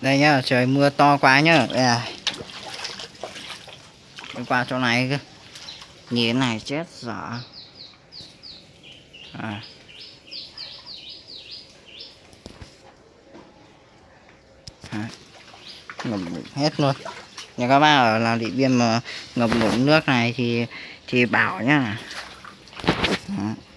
Đây nhá, trời mưa to quá nhá. Đây này. Đi qua chỗ này cơ. Nhìn này chết dở. Ngập hết luôn. Nhà các bác ở làm Điện Biên mà ngập lụt nước này thì bảo nhá. Đó.